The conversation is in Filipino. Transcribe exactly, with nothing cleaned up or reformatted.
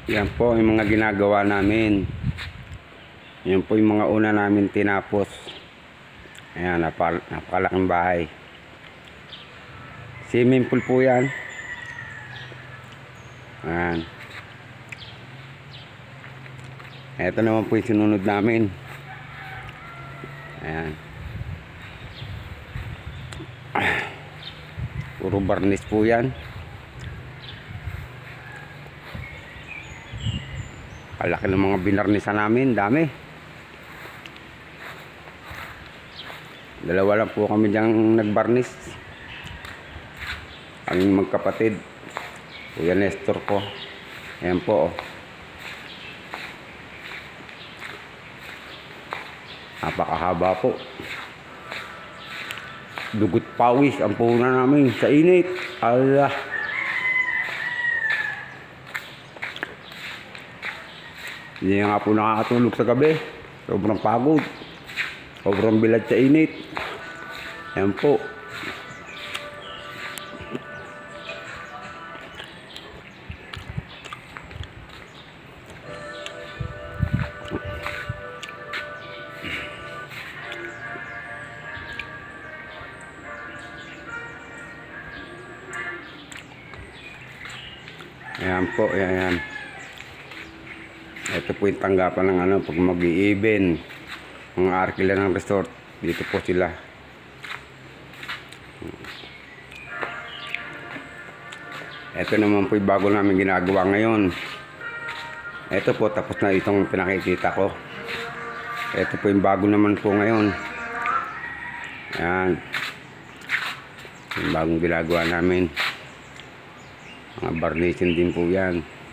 Yan po yung mga ginagawa namin. Yan po yung mga una namin tinapos. Ayan, napal napakalaking bahay. Swimming pool po yan. Ayan. Ito naman po yung sinunod namin. Ayan. Puro barnis po yan. Kalaki ng mga binarnisan namin, dami. Dalawa lang po kami diyang nagbarnis. Aming magkapatid. Kuya Nestor ko. Ayan po. Oh. Napakahaba po. Dugot pawis ang puhunan namin sa init. Allah. Hindi nga po nakakatulog sa gabi. Sobrang pagod. Sobrang bilad sa init. Ayan po. Ayan po, ayan, ayan. Ito po yung tanggapan ng ano, pag mag-i-even. Mga arkila ng resort. Dito po sila. Ito naman po yung bago namin ginagawa ngayon. Ito po, tapos na itong pinakikita ko. Ito po yung bago naman po ngayon. Ayan. Yung bagong ginagawa namin. Mga barnisin din po yan.